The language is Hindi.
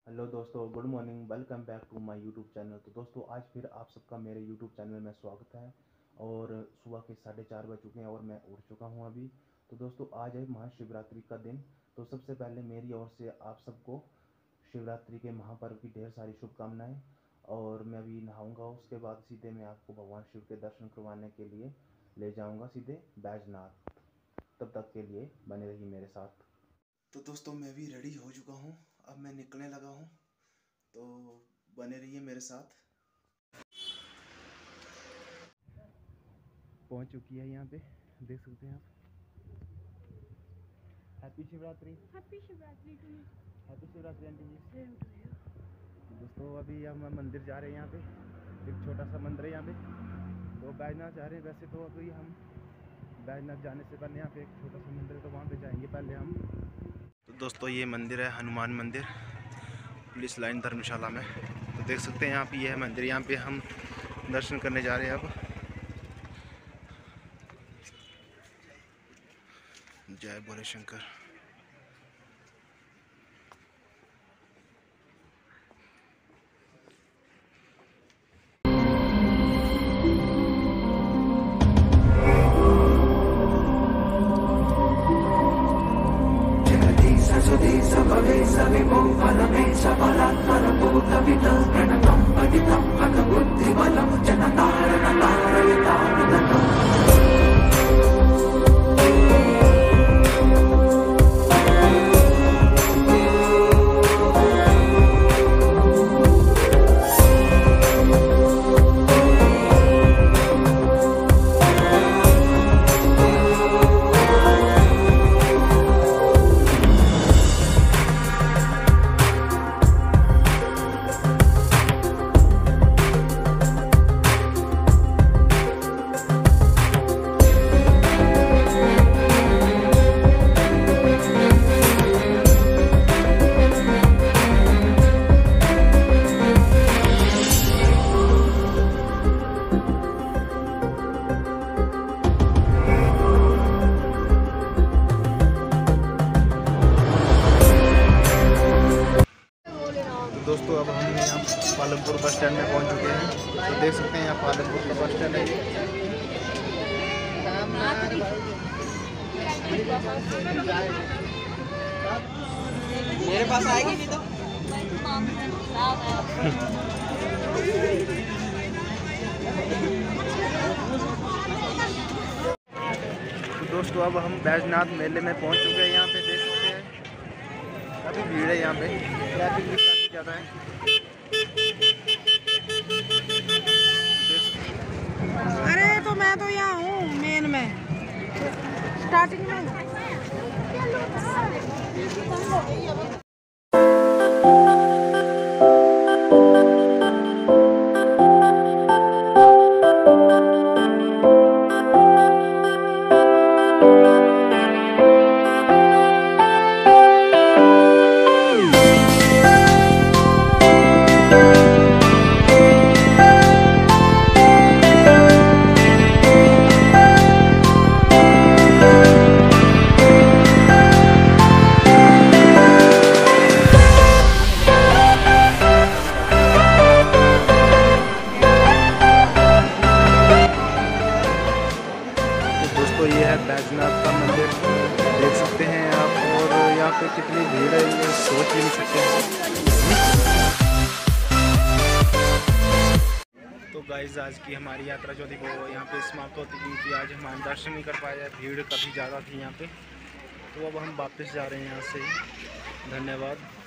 हेलो दोस्तों, good morning. Welcome back to my YouTube channel. तो दोस्तों, आज फिर आप सबका मेरे यूट्यूब चैनल में स्वागत है। और सुबह के 4:30 बज चुके हैं और मैं उठ चुका हूं अभी। तो दोस्तों, आज है महाशिवरात्रि का दिन। तो सबसे पहले मेरी ओर से आप सबको शिवरात्रि के महापर्व की ढेर सारी शुभकामनाएं। और मैं अभी नहाऊंगा, उसके बाद सीधे मैं आपको भगवान शिव के दर्शन करवाने के लिए ले जाऊँगा सीधे बैजनाथ। तब तक के लिए बने रहिए मेरे साथ। तो दोस्तों, मैं भी रेडी हो चुका हूँ, अब मैं निकलने लगा हूँ, तो बने रहिए मेरे साथ। पहुँच चुकी है यहाँ पे, देख सकते हैं आप। Happy Shivratri. Happy Shivratri to you. Happy Shivratri aunty ji. Same to you. दोस्तों, अभी हम मंदिर जा रहे हैं। यहाँ पे एक छोटा सा मंदिर है यहाँ पे, तो बैजनाथ जा रहे हैं। वैसे तो अभी हम बैजनाथ जाने से पहले यहाँ पे एक छोटा सा मंदिर है, तो वहाँ पे जाएंगे पहले हम। तो दोस्तों, ये मंदिर है हनुमान मंदिर, पुलिस लाइन धर्मशाला में। तो देख सकते हैं यहाँ पे, ये है मंदिर। यहाँ पे हम दर्शन करने जा रहे हैं अब। जय भोले शंकर। दोस्तों, अब हम यहाँ पालमपुर बस स्टैंड में पहुँच चुके हैं। तो देख सकते हैं यहाँ पालमपुर का बस स्टैंड है। मेरे पास आएगी नहीं तो। तो दोस्तों, अब हम बैजनाथ मेले में पहुँच चुके हैं। यहाँ पे देख सकते हैं काफ़ी भीड़ है, यहाँ पे ट्रैफिक भी काफ़ी ज़्यादा है। अरे तो मैं तो यहाँ हूँ मेन में, स्टार्टिंग में। दोस्तों, ये है बैजनाथ का मंदिर, देख सकते हैं आप। और यहाँ पे कितनी भीड़ है, ये सोच भी नहीं सकते हैं। तो गाइस, आज की हमारी यात्रा जो थी वो यहाँ पे समाप्त होती थी, कि आज हम दर्शन नहीं कर पाए, भीड़ काफ़ी ज़्यादा थी यहाँ पे। तो अब हम वापस जा रहे हैं यहाँ से। धन्यवाद।